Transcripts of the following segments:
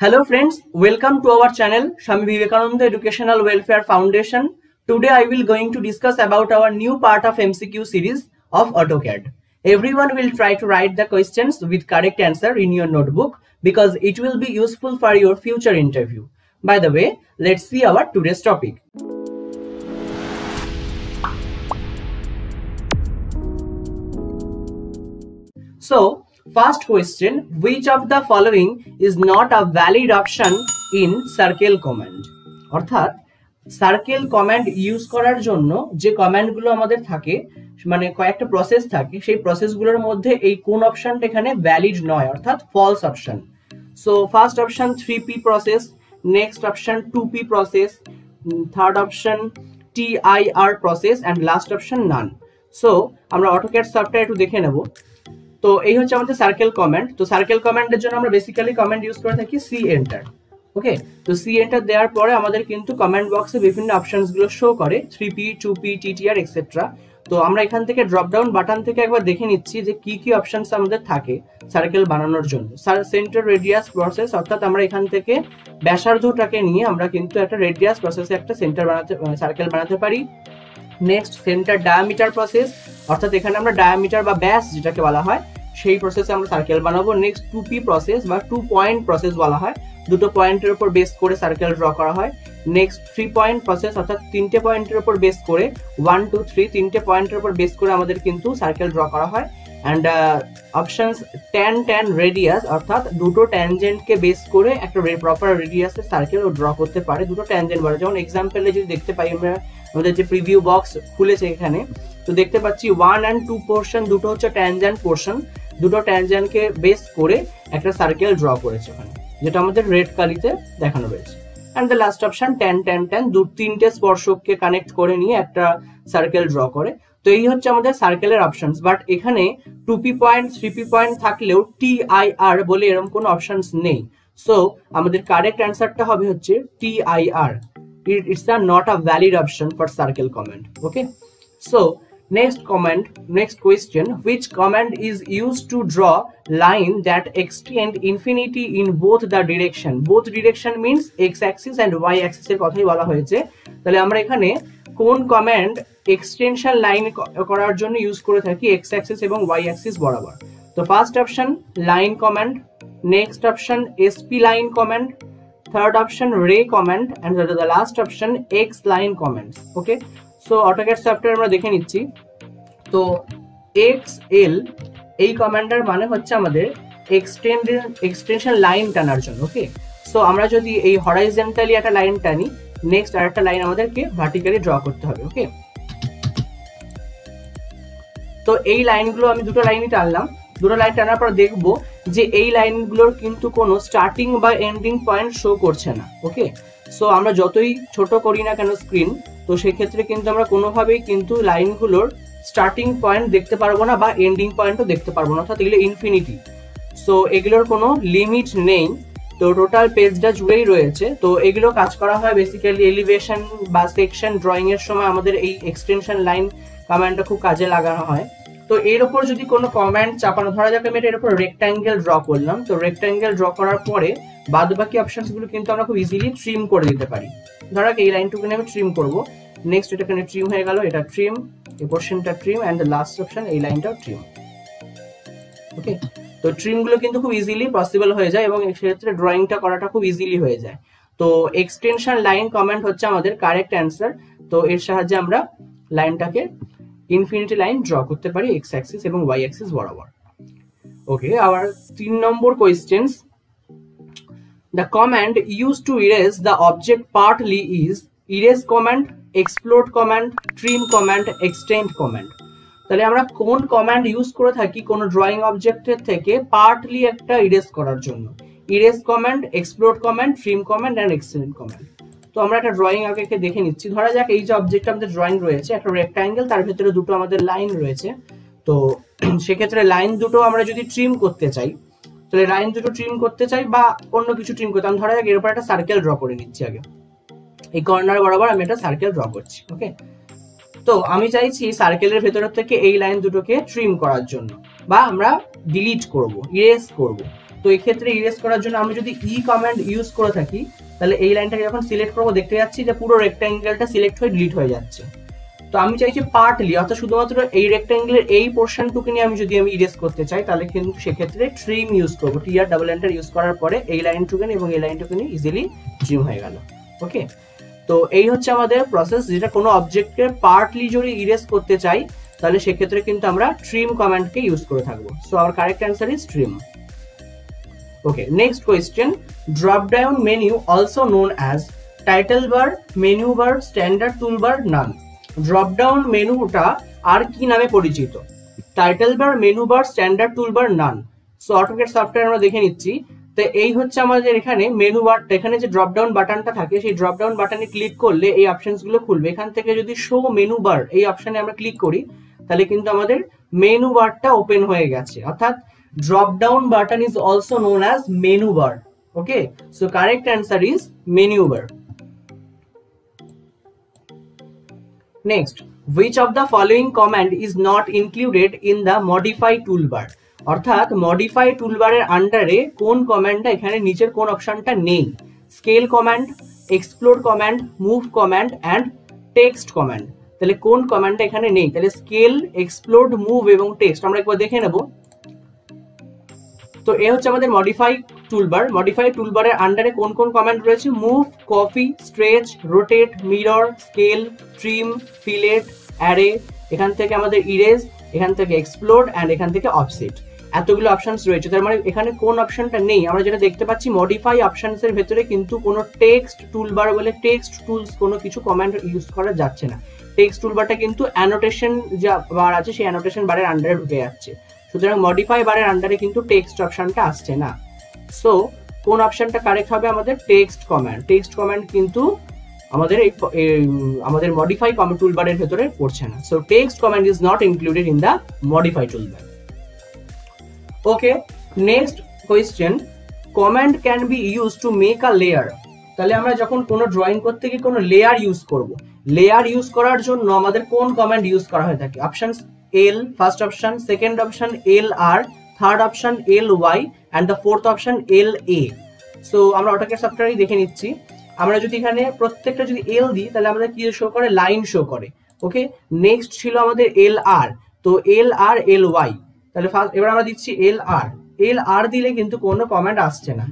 Hello friends, welcome to our channel Swami Vivekananda Educational Welfare Foundation. Today I will going to discuss about our new part of MCQ series of AutoCAD. Everyone will try to write the questions with correct answer in your notebook because it will be useful for your future interview. By the way, let's see our today's topic. So, first question, which of the following is not a valid option in circle command? অর্থাৎ circle command use করার জন্য যে কমান্ডগুলো আমাদের থাকে মানে কয়েকটা process থাকে সেই প্রসেসগুলোর মধ্যে এই কোন অপশনটা এখানে ভ্যালিড নয় অর্থাৎ false option. So first option 3P process, next option 2P process, third option TIR process and last option none. So আমরা অটোক্যাড সফটওয়্যার একটু দেখে নেব। তো এই হচ্ছে আমাদের সার্কেল কমান্ড। তো সার্কেল কমান্ডের জন্য আমরা বেসিক্যালি কমান্ড ইউজ করে থাকি সি এন্টার। ওকে, তো সি এন্টার দেওয়ার পরে আমাদের কিন্তু কমান্ড বক্সে বিভিন্ন অপশনস গুলো শো করে 3P 2P TTR এক্সেট্রা। তো আমরা এখান থেকে ড্রপ ডাউন বাটন থেকে একবার দেখে নিচ্ছি যে কি কি অপশনস আমাদের থাকে সার্কেল বানানোর জন্য। সেন্টার রেডিয়াস প্রসেস অর্থাৎ আমরা এখান থেকে ব্যাসার্ধটাকে নিয়ে আমরা কিন্তু একটা রেডিয়াস প্রসেসে একটা সেন্টার বানাতে সার্কেল বানাতে পারি। নেক্সট সেন্টার ডায়ামিটার প্রসেস অর্থাৎ এখানে আমরা ডায়ামিটার বা ব্যাস যেটাকে বলা হয় সেই প্রসেসে আমরা সার্কেল বানাবো। নেক্সট 2P প্রসেস বা 2 পয়েন্ট প্রসেস বলা হয়, দুটো পয়েন্টের উপর বেস করে সার্কেল ড্র করা হয়। নেক্সট 3 পয়েন্ট প্রসেস অর্থাৎ তিনটে পয়েন্টের উপর বেস করে 1 2 3 তিনটে পয়েন্টের উপর বেস করে আমাদের কিন্তু সার্কেল ড্র করা হয়। অ্যান্ড অপশনস tan রেডিয়াস অর্থাৎ দুটো ট্যানজেন্টকে বেস করে একটা প্রপার রেডিয়াসের সার্কেল ও ড্র করতে পারে দুটো ট্যানজেন্ট বলে। যেমন এক্সাম্পলে যদি দেখতে পাই আমরা আমাদের যে প্রিভিউ বক্স খুলেছে এখানে, তো দেখতে পাচ্ছি 1 and 2 পোর্শন দুটো হচ্ছে ট্যানজেন্ট পোর্শন, দুটো ট্যানজেন্টকে বেস করে একটা সার্কেল ড্র করেছে ওখানে, যেটা আমাদের রেড কালিতে দেখানো রয়েছে। And the last option tan তিনটে স্পর্শককে কানেক্ট করে নিয়ে একটা সার্কেল ড্র করে। তো এই হচ্ছে আমাদের সার্কেলের অপশনস। বাট এখানে 2P পয়েন্ট 3P পয়েন্ট থাকলেও TIR বলে এরকম কোনো অপশনস নেই। সো আমাদের কারেক্ট অ্যান্সারটা হবে হচ্ছে TIR। It's not a valid option for circle command. Okay, so next question, which command is used to draw line that extend infinity in both the direction means x axis and y axis এর কথাই বলা হয়েছে। তাহলে আমরা এখানে কোন command extension line করার জন্য ইউজ করে থাকি x axis এবং y axis বরাবর? তো first option line command, next option SP line command, third option ray command and the last option x line commands. Okay, so AutoCAD software আমরা দেখে নিচ্ছি। তো XL এই কমান্ডের মানে হচ্ছে আমাদের এক্সটেনশন লাইন টানার জন্য। ওকে, সো আমরা যদি এই হরাইজন্টালি একটা লাইন টানি, নেক্সট আরেকটা লাইন আমাদেরকে ভার্টিক্যালি ড্র করতে হবে। ওকে, তো এই লাইনগুলো আমি দুটো লাইনই টানলাম। দুটো লাইন টানার পর দেখবো যে এই লাইনগুলোর কিন্তু কোনো স্টার্টিং বা এন্ডিং পয়েন্ট শো করছে না। ওকে, সো আমরা যতই ছোট করি না কেন স্ক্রিন, তো সেক্ষেত্রে কিন্তু আমরা কোনোভাবেই কিন্তু লাইনগুলোর স্টার্টিং পয়েন্ট দেখতে পারবো না বা এন্ডিং পয়েন্টও দেখতে পারবো না, অর্থাৎ এগুলো ইনফিনিটি। সো এগুলোর কোনো লিমিট নেই, তো টোটাল পেজটা জুড়েই রয়েছে। তো এগুলো কাজ করা হয় বেসিক্যালি এলিভেশন বা সেকশন ড্রয়িং এর সময় আমাদের এই এক্সটেনশন লাইন কমান্ডটা খুব কাজে লাগানো হয়। তো এর উপর যদি কোনো কমান্ড চাপানো, ধরা যাক আমি এর উপর রেক্ট্যাঙ্গেল ড্র করলাম, তো রেক্ট্যাঙ্গেল ড্র করার পরে বাদ বাকি অপশনস গুলো কিন্তু আমরা খুব ইজিলি ট্রিম করে দিতে পারি। ধরা যাক এই লাইনটুকু আমি ট্রিম করব, নেক্সট এটা এখানে ট্রিম হয়ে গেল, এটা ট্রিম, এই পোরশনটা trim and the last option এই লাইনটাও ট্রিম। ওকে, তো ট্রিম গুলো কিন্তু খুব ইজিলি পসিবল হয়ে যায় এবং এই ক্ষেত্রে ড্রয়িংটা করাটা খুব ইজিলি হয়ে যায়। তো এক্সটেনশন লাইন কমান্ড হচ্ছে আমাদের কারেক্ট অ্যান্সার। তো এর সাহায্যে আমরা লাইনটাকে ইনফিনিটি লাইন ড্র করতে পারি x অ্যাক্সিস এবং y অ্যাক্সিস বরাবর। Okay, our 3 number questions, the command used to erase the object partly is erase command, explode command, trim command, extend command. তাহলে আমরা কোন কমান্ড ইউজ করে থাকি কোন ড্রয়িং অবজেক্টের থেকে পার্টলি একটা ইরেজ করার জন্য? Erase command, explode command, trim command and extend command. তো আমরা একটা ড্রয়িং আগে দেখে নিচ্ছি। ধরা যাক এই যে অবজেক্ট আমাদের ড্রয়িং রয়েছে একটা রেক্ট্যাঙ্গেল, তার ভিতরে দুটো আমাদের লাইন রয়েছে। তো সেক্ষেত্রে লাইন দুটো আমরা যদি ট্রিম করতে চাই, তাহলে লাইন দুটো ট্রিম করতে চাই বা অন্য কিছু ট্রিম করতে, আমি ধরা যাক এর উপর একটা সার্কেল ড্র করে নিচ্ছি। আগে এই কর্নার বরাবর আমি একটা সার্কেল ড্র করছি। ওকে, তো আমি চাইছি সার্কেলের ভেতর থেকে এই লাইন দুটোকে ট্রিম করার জন্য বা আমরা ডিলিট করব, ইরেজ করব। তো এই ক্ষেত্রে ইরেজ করার জন্য আমি যদি ই কমান্ড ইউজ করে থাকি, তাহলে এই লাইনটাকে যখন সিলেক্ট করবো দেখতে যাচ্ছি যে পুরো রেক্ট্যাঙ্গেলটা সিলেক্ট হয়ে ডিলিট হয়ে যাচ্ছে। তো আমি চাইছি পার্টলি, অর্থাৎ শুধুমাত্র এই রেক্ট্যাঙ্গেলের এই পোর্শনটুকু নিয়ে আমি যদি ইরেজ করতে চাই, তাহলে কিন্তু সেক্ষেত্রে ট্রিম ইউজ করবো। টিআর ডাবল এন্টার ইউজ করার পরে এই লাইনটুকু এবং এই লাইনটুকু ইজিলি ট্রিম হয়ে গেল। ওকে, তো এই হচ্ছে আমাদের প্রসেস, যেটা কোনো অবজেক্টকে পার্টলি যদি ইরেজ করতে চাই তাহলে সেক্ষেত্রে কিন্তু আমরা ট্রিম কমান্ডকে ইউজ করে থাকবো। So our correct answer is trim. Okay, next question. Drop down menu also known as title bar, menu bar, standard toolbar, none. Drop down menuটা আর কি নামে পরিচিত? Title bar, menu bar, standard toolbar, none. So AutoCAD software আমরা দেখে নিচ্ছি। তো এই হচ্ছে আমাদের এখানে মেনু বার, এখানে যে ড্রপ ডাউন বাটনটা থাকে সেই ড্রপ ডাউন বাটনে ক্লিক করলে এই অপশনস গুলো খুলবে। এখান থেকে যদি শো মেনু বার এই অপশনে আমরা ক্লিক করি তাহলে কিন্তু আমাদের মেনু বারটা ওপেন হয়ে গেছে, অর্থাৎ drop down button is also known as menu bar. Okay, so correct answer is menu bar. Next, which of the following command is not included in the modify toolbar? অর্থাৎ modify toolbar এর আন্ডারে কোন কমান্ডটা এখানে নিচের কোন অপশনটা নেই? Scale command, explore command, move command and text command. তাহলে কোন কমান্ডটা এখানে নেই? তাহলে স্কেল, এক্সপ্লোর, মুভ এবং টেক্সট আমরা একবার দেখে নেব। তো এই হচ্ছে আমাদের মডিফাই টুলবার। মডিফাই টুলবারের আন্ডারে কোন কোন কমান্ড রয়েছে? Move, copy, stretch, rotate, mirror, scale, trim, fillet, array, এখান থেকে আমাদের ইরেজ, এখান থেকে এক্সপ্লোর এন্ড এখান থেকে অফসেট, এতগুলো অপশনস রয়েছে। তার মানে এখানে কোন অপশনটা নেই? আমরা যেটা দেখতে পাচ্ছি মডিফাই অপশনস এর ভেতরে কিন্তু কোনো টেক্সট টুলবার বলে টেক্সট টুলস কোনো কিছু কমান্ড ইউজ করা যাচ্ছে না। টেক্সট টুলবারটা কিন্তু অ্যানোটেশন যা বার আছে সেই অ্যানোটেশন বারের আন্ডারে ঢুকে যাচ্ছে, সুতরাং মডিফাই বারের আন্ডারে কিন্তু টেক্সট অপশনটা আসছে না। সো কোন অপশনটা কারেক্ট হবে? আমাদের টেক্সট কমান্ড। টেক্সট কমান্ড কিন্তু আমাদের আমাদের মডিফাই টুলবারের ভেতরে পড়ছে না। So text command is not included in the modify toolbar. Okay, next question, command can be use to make a layer. তাহলে আমরা যখন কোনো ড্রয়িং করতে গিয়ে কোনো লেয়ার ইউজ করব, লেয়ার ইউজ করার জন্য আমাদের কোন কমান্ড ইউজ করা হয়ে থাকে? Options L first option, second option LR, third option LY and the fourth option LA. So আমরা AutoCAD সফটওয়্যারে দেখে নিচ্ছি। আমরা যদি এখানে প্রত্যেকটা যদি L দিই তাহলে আমাদের কি শো করে? লাইন শো করে। ওকে, নেক্সট ছিল আমাদের LR, তো LR LY, তাহলে ফার্স্ট এবার আমরা দিচ্ছি LR। LR দিলে কিন্তু কোনো কমান্ড আসছে না,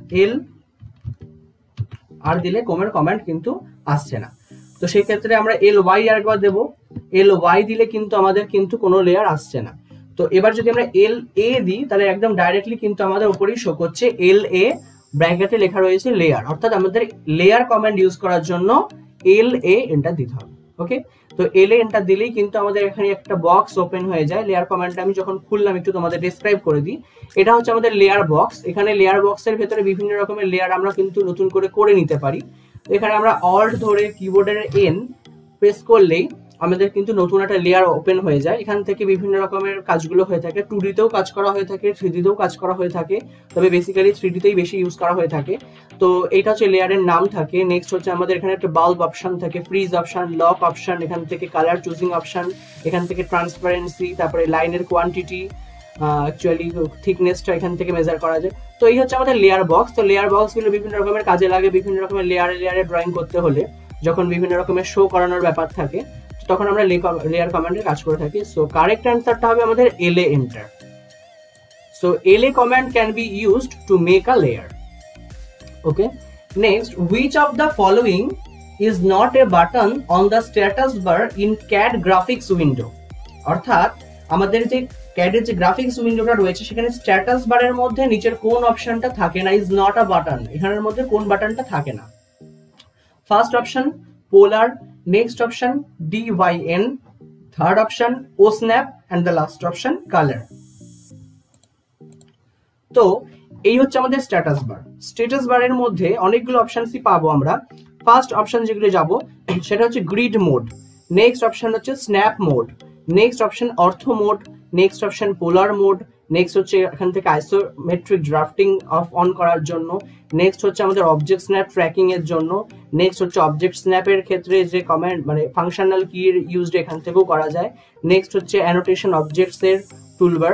LR দিলে কোনো কমান্ড কিন্তু আসছে না। তো সেই ক্ষেত্রে আমরা LY আরেকবার দেব, LY দিলে কিন্তু আমাদের কিন্তু কোনো লেয়ার আসছে না। তো এবার যদি আমরা LA দিই তাহলে একদম ডাইরেক্টলি কিন্তু আমাদের উপরেই শো করছে LA, ব্র্যাকেটে লেখা রয়েছে লেয়ার, অর্থাৎ আমাদের লেয়ার কমান্ড ইউজ করার জন্য LA এন্টার দিতে হবে। ওকে, তো LA এন্টার দিলেই কিন্তু আমাদের এখানে একটা বক্স ওপেন হয়ে যায়। লেয়ার কমান্ডটা আমি যখন খুললাম একটু তোমাদের ডেসক্রাইব করে দিই। এটা হচ্ছে আমাদের লেয়ার বক্স। এখানে লেয়ার বক্সের ভেতরে বিভিন্ন রকমের লেয়ার আমরা কিন্তু নতুন করে নিতে পারি। এখানে আমরা অল্ট ধরে কিবোর্ডের N প্রেস করলেই আমাদের কিন্তু নতুন একটা লেয়ার ওপেন হয়ে যায়। এখান থেকে বিভিন্ন রকমের কাজগুলো হয়ে থাকে, 2D তেও কাজ করা হয়ে থাকে, 3D তেও কাজ করা হয়ে থাকে, তবে বেসিক্যালি 3D তেই বেশি ইউজ করা হয়ে থাকে। তো এইটা হচ্ছে লেয়ারের নাম থাকে। নেক্সট হচ্ছে আমাদের এখানে একটা বাল্ব অপশন থাকে, ফ্রিজ অপশন, লক অপশন, এখান থেকে কালার চুজিং অপশন, এখান থেকে ট্রান্সপারেন্সি, তারপরে লাইনের কোয়ান্টিটি, অ্যাকচুয়ালি থিকনেসটা এখান থেকে মেজার করা যায়। তো এই হচ্ছে আমাদের লেয়ার বক্স। তো লেয়ার বক্সগুলো বিভিন্ন রকমের কাজে লাগে, বিভিন্ন রকমের লেয়ারে ড্রয়িং করতে হলে যখন বিভিন্ন রকমের শো করানোর ব্যাপার থাকে তখন আমরা লেয়ার কমান্ডে কাজ করে থাকি। সো কারেক্ট অ্যান্সারটা হবে আমাদের LA enter. So LA command can be used to make a layer. Okay, next, which of the following is not a button on the status bar in CAD graphics window? অর্থাৎ আমাদের যে CAD এর যে graphics উইন্ডোটা রয়েছে সেখানে status বারের মধ্যে নিচের কোন অপশনটা থাকে না? ইজ নট আ বাটন, এখানের মধ্যে কোন বাটনটা থাকে না? First option polar, next option DYN, third option O snap and the last option colour. তো এই হচ্ছে আমাদের স্ট্যাটাস বার। স্ট্যাটাস বারের মধ্যে অনেকগুলো অপশনসই পাবো আমরা। ফার্স্ট অপশন যেগুলো যাব সেটা হচ্ছে গ্রিড মোড, নেক্সট অপশন হচ্ছে snap mode, next option ortho mode, next option polar mode, next হচ্ছে এখান থেকে আইসোমেট্রিক ড্রাফটিং অন করার জন্য, নেক্সট হচ্ছে আমাদের অবজেক্ট স্ন্যাপ ট্র্যাকিং এর জন্য, নেক্সট হচ্ছে অবজেক্ট স্ন্যাপের ক্ষেত্রে যে কমান্ড মানে ফাংশনাল কি ইউজড এখান থেকেও করা যায়, নেক্সট হচ্ছে অ্যানোটেশন অবজেক্টস এর টুলবার,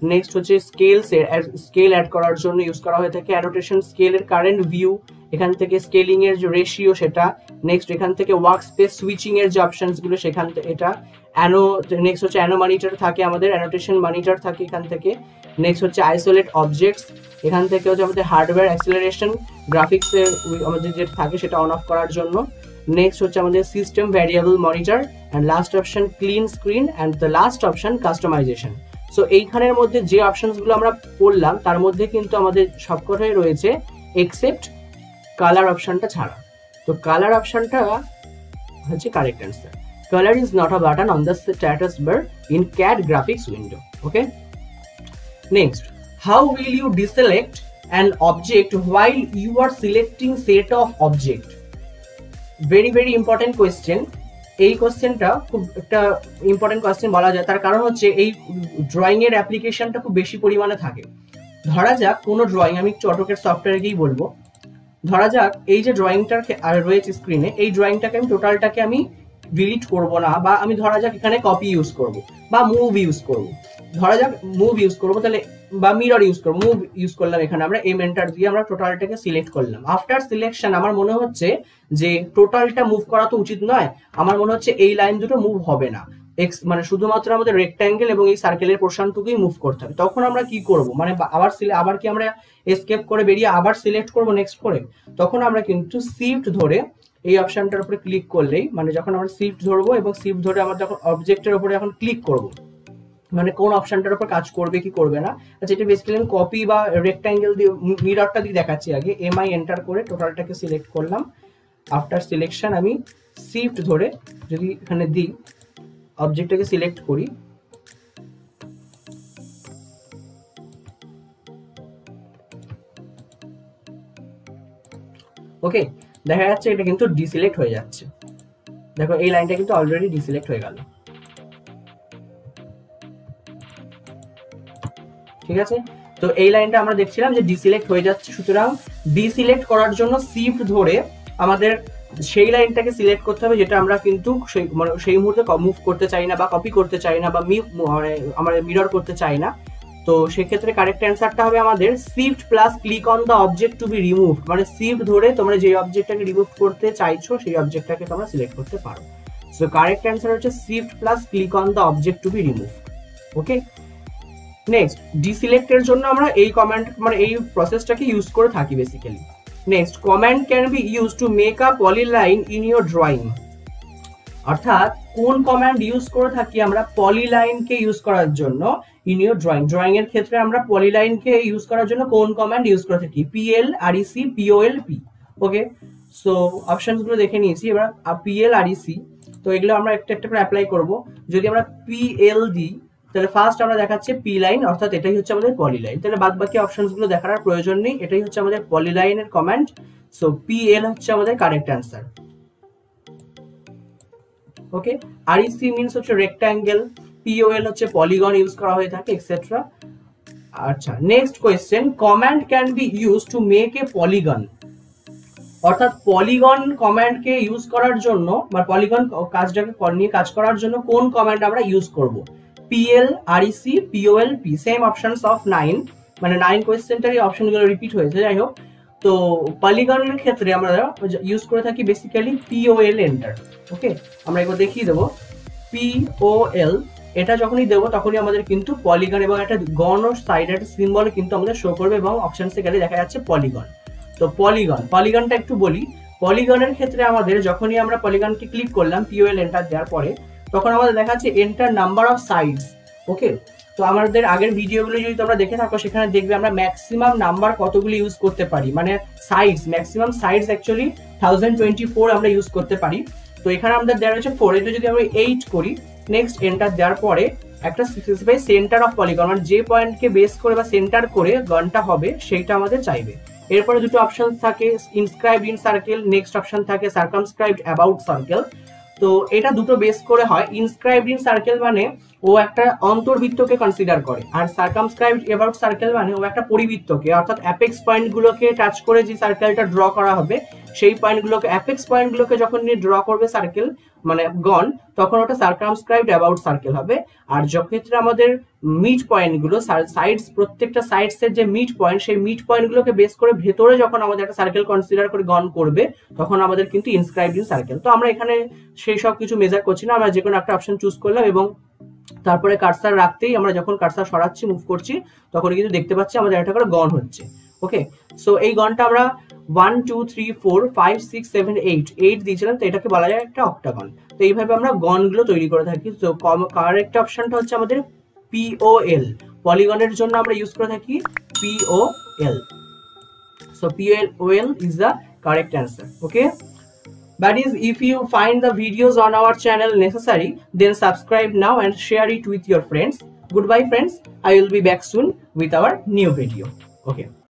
নেক্সট হচ্ছে স্কেল অ্যাড করার জন্য ইউজ করা হয়ে থাকে। অ্যানোটেশন স্কেলের কারেন্ট ভিউ, এখান থেকে স্কেলিং এর যে রেশিও সেটা। নেক্সট এখান থেকে ওয়ার্ক স্পেস সুইচিং এর যে অপশনস গুলো সেখান থেকে এটা। নেক্সট হচ্ছে অ্যানো মনিটর থাকে আমাদের, অ্যানোটেশন মনিটর থাকে এখান থেকে। নেক্সট হচ্ছে আইসোলেট অবজেক্টস, এখান থেকে হচ্ছে আমাদের হার্ডওয়্যার অ্যাক্সেলারেশন, গ্রাফিক্স এর আমাদের যেটা থাকে সেটা অন অফ করার জন্য। নেক্সট হচ্ছে আমাদের system variable monitor, and last option clean screen, and the last option customization. So এইখানের মধ্যে যে অপশনস গুলো আমরা পড়লাম তার মধ্যে কিন্তু আমাদের সবকটাই রয়েছে এক্সেপ্ট কালার অপশনটা ছাড়া। তো কালার অপশনটা হচ্ছে correct answer. Color is not a button on the status bar in CAD graphics window. Okay. Next, how will you deselect an object while you are selecting set of object? Very important question. এই কোশ্চেনটা খুব একটা important question বলা যায়, তার কারণ হচ্ছে এই ড্রয়িং এর অ্যাপ্লিকেশনটা খুব বেশি পরিমাণে থাকে। ধরা যাক কোনো ড্রয়িং, আমি একটু অটোক্যাড সফটওয়্যারকেই বলবো, ধরা যাক এই যে ড্রয়িংটার রয়েছে স্ক্রিনে, এই ড্রয়িংটাকে আমি টোটালটাকে আমি ডিলিট করব না, বা আমি ধরা যাক এখানে কপি ইউজ করব বা মুভ ইউজ করব, ধরা যাক মুভ ইউজ করব, তাহলে বা মিরর ইউজ করব, মুভ ইউজ করলাম, এখানে আমরা এম এন্টার দিয়ে আমরা টোটালটাকে সিলেক্ট করলাম। আফটার সিলেকশন আমার মনে হচ্ছে যে টোটালটা মুভ করা তো উচিত নয়, আমার মনে হচ্ছে এই লাইন দুটো মুভ হবে না, এক্স মানে শুধুমাত্র আমাদের রেক্ট্যাঙ্গেল এবং এই সার্কেলের পোর্শনটুকুই মুভ করতে হবে। তখন আমরা কি করব, মানে আবার কি আমরা এসকেপ করে বেরিয়ে আবার সিলেক্ট করব নেক্সট করে? তখন আমরা কিন্তু শিফট ধরে এই অপশনটার উপরে ক্লিক করলেই, মানে যখন আমরা শিফট ধরবো এবং শিফট ধরে আমরা যখন অবজেক্টের উপরে যখন ক্লিক করব, মানে কোন অপশনটার উপর কাজ করবে কি করবে না। আচ্ছা, এটা বেসিক্যালি কপি বা রেক্ট্যাঙ্গেল দিয়ে মিররটা দিয়ে দেখাচ্ছি। আগে এমআই এন্টার করে টোটালটাকে সিলেক্ট করলাম। আফটার সিলেকশন আমি শিফট ধরে যদি এখানে দিই, অবজেক্টটাকে সিলেক্ট করি, ওকে, দেখা যাচ্ছে এটা কিন্তু ডিসিলেক্ট হয়ে যাচ্ছে। দেখো এই লাইনটা কিন্তু অলরেডি ডিসিলেক্ট হয়ে গেল। ঠিক আছে, তো এই লাইনটা আমরা দেখছিলাম যে ডিসিলেক্ট হয়ে যাচ্ছে। সুতরাং ডিসিলেক্ট করার জন্য শিফট ধরে আমাদের সেই লাইনটাকে সিলেক্ট করতে হবে যেটা আমরা কিন্তু সেই মুহূর্তে মুভ করতে চাই না বা কপি করতে চাই না বা আমরা মিরর করতে চাই না। তো সেক্ষেত্রে কারেক্ট অ্যান্সারটা হবে আমাদের shift plus click on the object to be removed, মানে শিফট ধরে তোমরা যে অবজেক্টটাকে রিমুভ করতে চাইছো সেই অবজেক্টটাকে তোমরা সিলেক্ট করতে পারো। সো কারেক্ট অ্যান্সার হচ্ছে shift plus click on the object to be removed. Okay, next ডিসিলেক্টের জন্য আমরা এই কমান্ড মানে এই প্রসেসটাকে ইউজ করে থাকি basically. Next, command can be use to make a polyline in your drawing. অর্থাৎ কোন কমান্ড ইউজ করে থাকি আমরা পলিলাইনকে ইউজ করার জন্য ইন ইউর ড্রয়িং। ড্রয়িং এর ক্ষেত্রে আমরা পলিলাইনকে ইউজ করার জন্য কোন কমান্ড ইউজ করে থাকি? PL, REC, POLP. Okay, so options গুলো দেখে নিয়েছি। এবার পিএল, আরইসি, তো এগুলো আমরা একটা একটা করে অ্যাপ্লাই করব। যদি আমরা পিএল দিই তাহলে ফার্স্ট আমরা দেখাচ্ছে পি লাইন, অর্থাৎ এটাই হচ্ছে আমাদের পলিলাইন। তাহলে বাদ বাকি অপশনস গুলো দেখার আর প্রয়োজন নেই, এটাই হচ্ছে আমাদের পলিলাইনের কমান্ড। সো পিএল হচ্ছে আমাদের correct answer. Okay, REC means হচ্ছে রেক্ট্যাঙ্গেল, পিওএল হচ্ছে পলিগন ইউজ করা হয়ে থাকে, এক্সেট্রা। আচ্ছা, next question, command can be use to make a polygon. অর্থাৎ পলিগন কমান্ডকে ইউজ করার জন্য বা পলিগন কাজটাকে নিয়ে কাজ করার জন্য কোন কমান্ড আমরা ইউজ করব? PL, REC, POLP, same options of 9, মানে 9 কোয়েশ্চেনটারই অপশনগুলো রিপিট হয়েছে। যাই হোক, তো পলিগনের ক্ষেত্রে আমরা ইউজ করে থাকি বেসিক্যালি পিওএল এন্টার। ওকে, আমরা একবার দেখিয়ে দেবো। পিওএল এটা যখনই দেবো তখনই আমাদের কিন্তু পলিগন এবং একটা গন ও সাইডের সিম্বল কিন্তু আমাদের শো করবে এবং অপশনসে গেলে দেখা যাচ্ছে পলিগন। তো পলিগনটা একটু বলি। পলিগনের ক্ষেত্রে আমাদের যখনই আমরা পলিগনকে ক্লিক করলাম পিওএল এন্টার দেওয়ার পরে, তখন আমাদের দেখাচ্ছে enter number of sides. Okay, তো আমাদের আগের ভিডিওগুলো যদি তোমরা দেখে থাকো সেখানে দেখবে আমরা ম্যাক্সিমাম নাম্বার কতগুলি ইউজ করতে পারি, মানে সাইডস, ম্যাক্সিমাম সাইডস অ্যাকচুয়ালি 1024 আমরা ইউজ করতে পারি। তো এখানে আমাদের দেওয়া রয়েছে 4, এটা যদি আমরা 8 করি, নেক্সট এন্টার দেওয়ার পরে একটা স্পেসিফাই সেন্টার অফ পলিগন, মানে যে পয়েন্টকে বেস করে বা সেন্টার করে গনটা হবে সেইটা আমাদের চাইবে। এরপরে দুটো অপশন থাকে, inscribed in circle, next option থাকে সার্কামস্ক্রাইবড অ্যাবাউট সার্কেল। তো এটা দুটো বেস করে হয়। ইনস্ক্রাইবড ইন সার্কেল মানে ও একটা অন্তর্বৃত্তকে কনসিডার করে, আর সার্কামস্ক্রাইবড অ্যাবাউট সার্কেল মানে ও একটা পরিবৃত্তকে, অর্থাৎ অ্যাপেক্স পয়েন্ট গুলোকে টাচ করে যে সার্কেলটা ড্র করা হবে সেই পয়েন্টগুলোকে অ্যাপেক্স পয়েন্টগুলোকে যখন নিয়ে ড্র করবে সার্কেল মানে গন, তখন ওটা সার্কামস্ক্রাইবড অ্যাবাউট সার্কেল হবে। আর যক্ষেত্রে আমাদের মিড পয়েন্টগুলো সাইডস, প্রত্যেকটা সাইডসের যে মিড পয়েন্ট, সেই মিড পয়েন্টগুলোকে বেস করে ভেতরে যখন আমাদের একটা সার্কেল কনসিডার করে গন করবে, তখন আমাদের কিন্তু ইনস্ক্রাইবড ইন সার্কেল। তো আমরা এখানে সেই সব কিছু মেজার করছি না, আমরা যে কোনো একটা অপশন চুজ করলাম এবং তারপরে কার্সার রাখতেই আমরা যখন কার্সার সরাচ্ছি, মুভ করছি, তখন কিন্তু দেখতে পাচ্ছি আমাদের একটা করে গন হচ্ছে। ওকে, সো এই গনটা আমরা 1 2 3 4 5 6 7 8 দিয়েছিলাম, তো এটাকে বলা যায় একটা অক্টাগন। তো এইভাবে আমরা গনগুলো তৈরি করে থাকি। তো কারেক্ট অপশনটা হচ্ছে আমাদের POL, পলিগনের জন্য আমরা ইউজ করে থাকি POL। So POL is the correct answer. Okay, that is, if you find the videos on our channel necessary, then subscribe now and share it with your friends. Goodbye friends, I will be back soon with our new video. Okay.